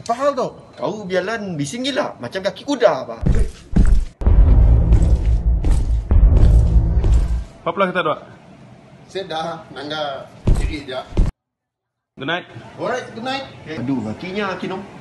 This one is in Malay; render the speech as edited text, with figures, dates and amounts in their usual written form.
Apa hal tu? Kau berjalan bising gila, macam kaki kuda apa? Apa pula kita doa? Saya dah nangga ciri je. Good night. Alright, good night. Aduh, kakinya Kinong.